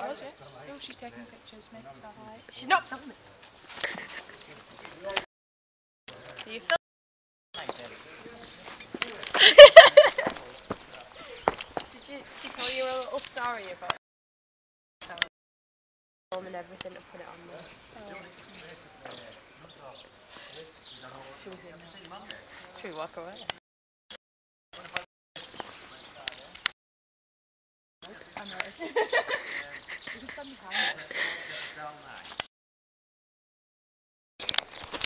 Was it? Oh, she's taking pictures, make it sound like. She's not filming. Are you filming? Did she tell you a little story about film and everything to put it on there? She was in there. Should we walk away? I know. You can send me